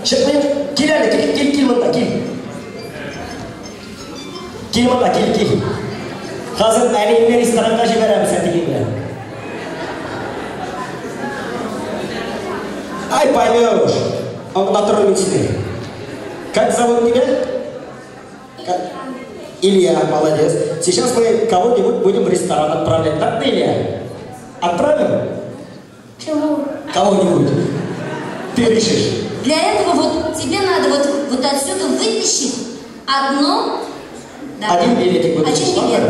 Шықпай, кел әлі, кел мұнда, кел. Кел мұнда, кел. Қазір әлеммен ресторанға жібереміз, әтеген білем. Ай, поймешь, натуральный тебе. Как зовут тебя? Илья, молодец. Сейчас мы кого-нибудь будем в ресторан отправлять. Так, Илья? Отправим? Чего? Кого-нибудь. Ты решишь. Для этого вот тебе надо вот отсюда вытащить одно. Да. Один билетик будет. Один билет.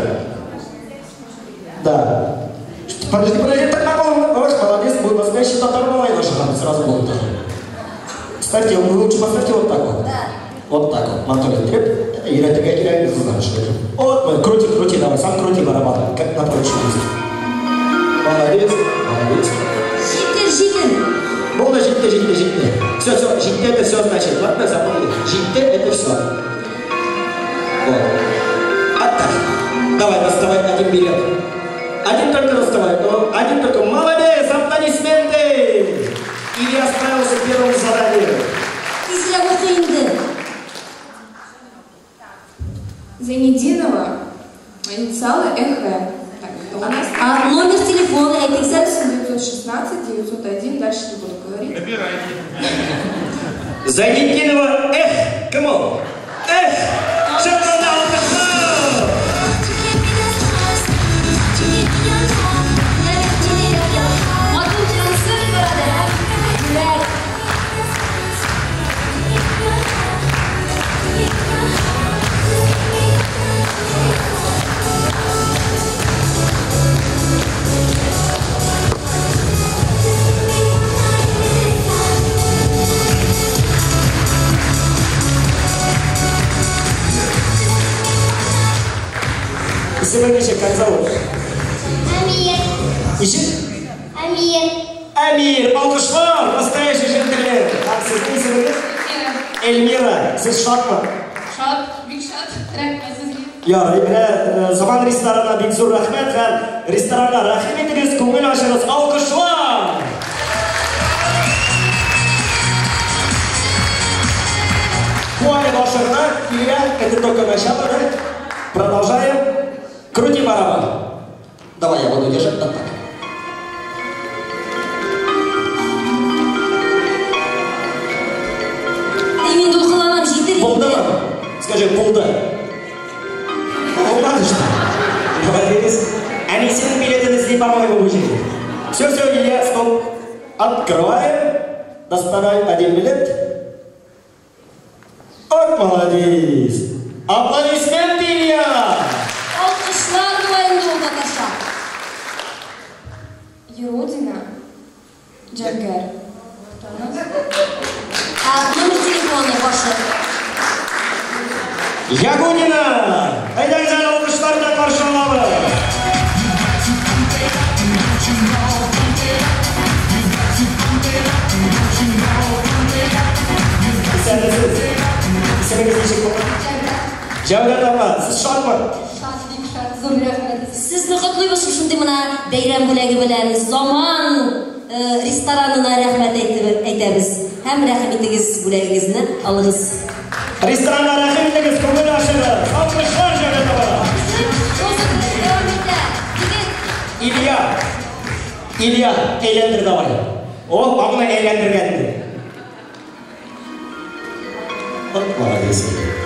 Да. Подожди, так на полном. Молодец, будет настоящий татар-малай наших сразу будет. Кстати, вы лучше поставьте вот так вот. Да. Вот так вот. Мантолин треп. И это такая реально знаешь, что это. Вот, крути, давай, сам крути барабан, как на прочном месте. Молодец. Житель. Можно житель. Все, житель это все значит. Ладно, запомни. Житель это все. Вот. Оттак. Давай, доставай один билет. Один только доставай. Один только. Молодец, аплодисменты. Илья справился с первым заданием. Зайнединова, инициалы ЭХ. А номер телефона, это 916 901, дальше не буду говорить. Набирайте. Зайнединова, кому? Шатана, Сегодня как зовут? Амир. Ищет? Амир. Алкышлар, настоящий джентльмен. А сіздің есіміңіз? Эльмира. Сіз шатмы? Шат, бик шат, рахмет сізге. Заман ресторанына бик зор рахмет, һәм ресторанға рахим етіңіз, көңіл ашыңыз. Алкышлар! Бой лошадка, Илья, это только начало, да? Продолжаем. Крути барабан. Давай, я буду держать так. Ты мне духовым житель. Полда? Скажи, полда. Полда что? Молодец. Они все билеты несли, по-моему, учили. Все, Илья, стоп. Открываем. Доставай один билет. Вот молодец. Аплодисменты, Илья! Алкышлар дуэльнде улдаташа. Еродина, Джангар. А номер телефона ваша? Ягудина! Айдаңыздар алкышлардан қаршы аламыз. Ismingiz nechik bo'ladi? Javdat opa, siz shodmi? Sizni qutlaymiz shunday mana bayram bo'lagi bilan Zamon restoranına rahmat aytamiz. Ham rahmatingiz bo'lagingizni oling'iz. Restoranga rahmatingiz ko'ngil ochadi. Alqishlar Javdat opa. İlya, eğlendir davay. O, bana eğlendirgendi. Молодец.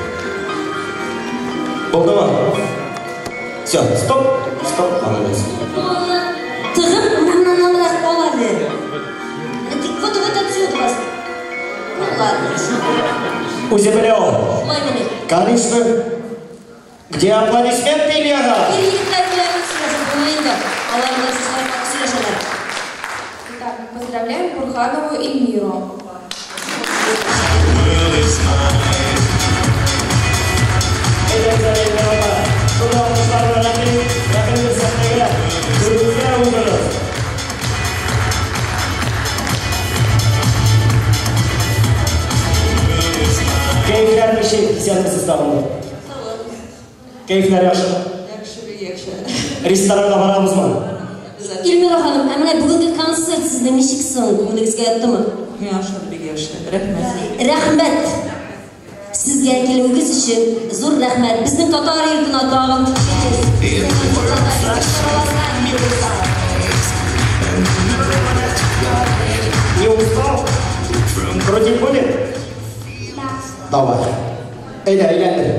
Oldu mu? Все, стоп, молодец. Тығып, мынанан болады. Вот отсюда вас. Ладно. Уземлял. Конечно. Где аплодисменты, Ильяна? Итак, поздравляем Бурханову Эльмиру. Keyifler bir şey, siyasi sisteminde. Keyifler yaşlı. Restorana varamız mı? Ilmira Hanım, әміне бүгінгі концерт сізді нешік соң? Көңіліңізге аттымы? Рәхмәт. Sizге келуіңіз үшін зор рәхмәт. Біздің татар елдің атағын Не устал? Крутить будем? Давай. Әйдәр.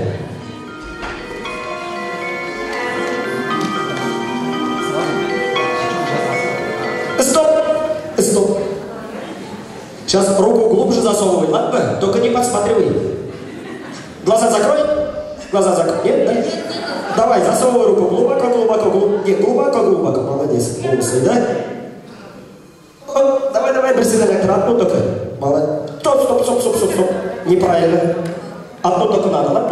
Стоп. Сейчас руку глубже засовывай, ладно? Только не подсматривай. Глаза закрой. Нет, да? Давай, засовывай руку глубоко. Нет, глубоко. Молодец. Волосы, да? Давай, бросай одну только. Молодец. Стоп. Неправильно. Одну только надо, ладно?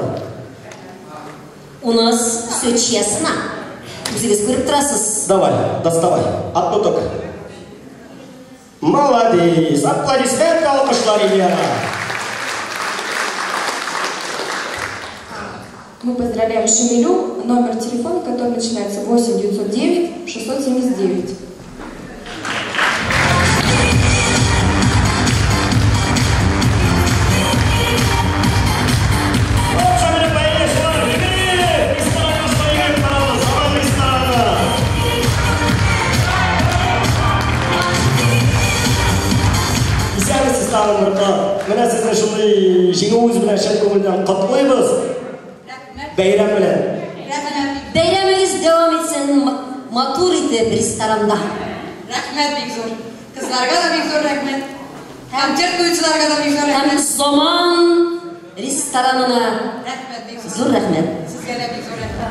У нас все честно. Өзіңіз көріп тұрасыз. Давай, доставай. Одну только. Молодец. Аплодисменты, алкышлар, Ильяна. Мы поздравляем Шамилю, номер телефона, который начинается 8 909 679. Мына сіздің шындай жеңуіңіз білән шын көңілден құттықтаймыз. Бәйрәм білән. Бәйрәміңіз devam etsin, матур итеп ресторанда. Рәхмәт бик зур. Кызларга да бик зур рәхмәт. Концерт куючыларга да бик зур Һәм рәхмәт. Заман ресторанына Рәхмәт бик зур. зур рәхмәт. Сезгә дә бик зур рәхмәт.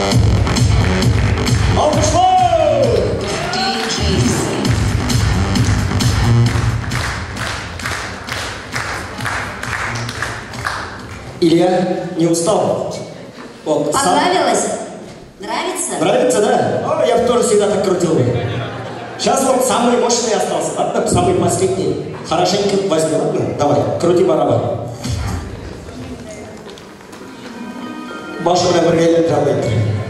Алкышлар! Илья не устал? Вот, Понравилось? Нравится? Нравится, да? О, я бы тоже всегда так крутил. Сейчас вот самый мощный остался, ладно? Самый последний. Хорошенько возьми, ладно? Давай, крути барабан. Башыра бергелеп жабайт.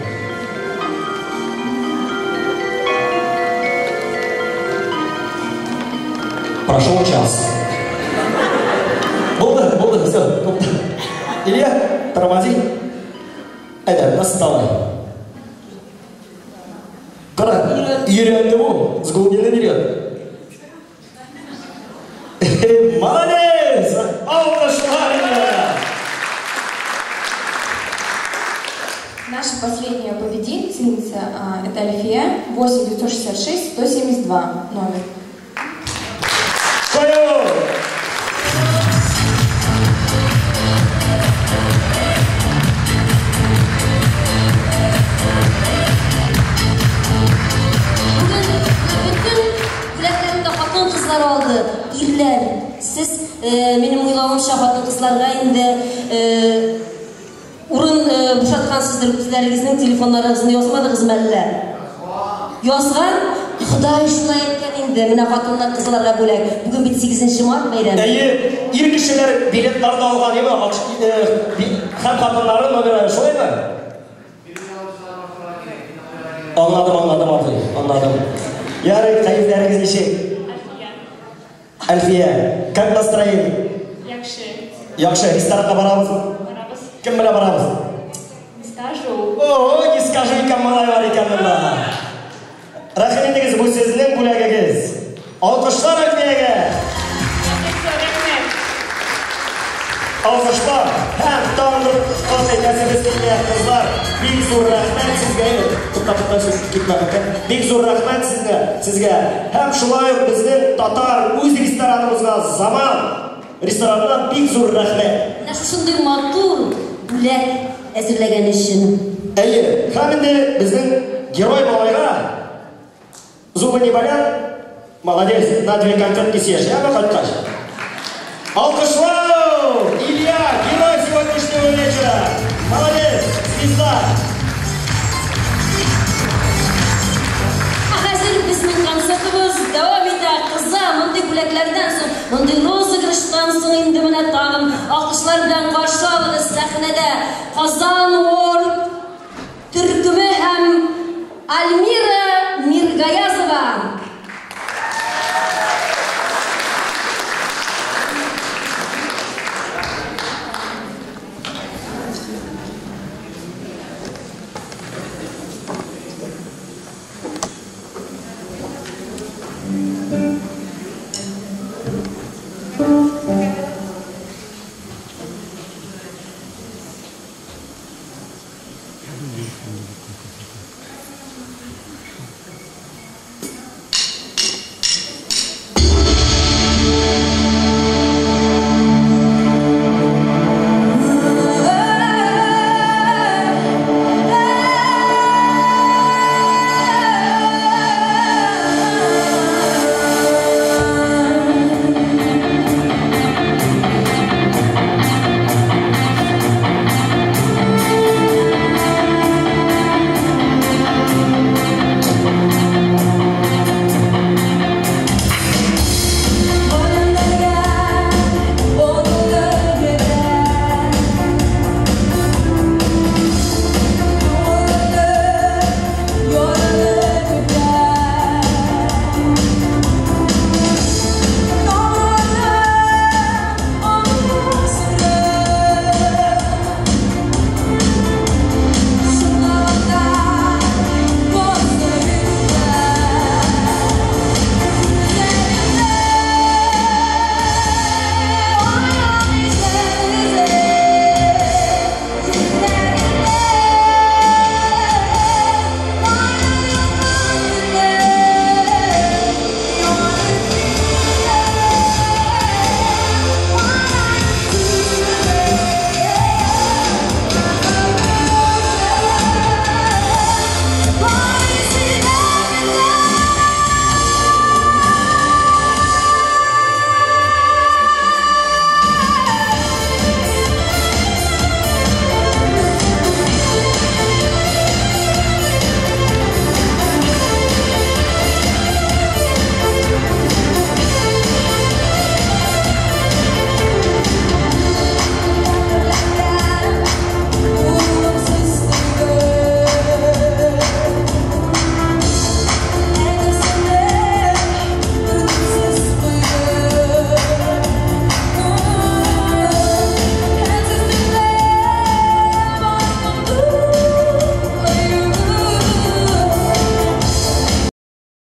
Прошел час. Болды, все. Илья, тормози. Әйдә, наставай. Қара, үйренді бұл. С глубины берет. Молодец! Алкышлар! Наша последняя победительница это Альфия, 8 966 172 номер. Поем! Aldı. İrler. Siz benim uygulamamşa hatlı kızlarga indi urun boşatkansızdır bizlerimizin telefonlarınızını yazmadınız məliler. Yazgan Xuday şuna etken indi. Mine hatunlar kızlarga bölek. Bugün 8. Mart bayramı. İr kişiler biletlerini algan değil mi? Hem hatunların mı? Şöyle mi? Anladım. Yarın kayıtlarınız işi. Альфия, как настроение? Якше, ресторанға барамыз ба? Барамыз. Кім біле барамыз? Не скажу. О, не скажу, кім малай бар екенмін. Рахметіңіз бұл сөзінің бөлегіңіз. Алқышлар Альфияға. Алқышлар, һәм таңғы қандай кәсібіз келген қызлар. Бик зор рахмет сізге. Бик зор рахмет сізге. Һәм шулай біздің татар өз ресторанымызға заман ресторанына бик зор рахмет. Шушындай матур бүләк әзірләгән өчен. Һәм инде біздің герой малайға зубы не болят? Молодец, на 2 конфетки съешь. Я бы хоть каш. Алкышлау! Илья, герой сегодняшнего вечера. Молодец, звезда. Bizim konsertimiz devam eder. Kızlar, mınday бүләкләрдән соң, mınday розыгрыштан соң инде менә тагын алкышлар белән каршы алыгыз сәхнәдә. Казан World төркеме һәм Альмира Мирга Гаязова.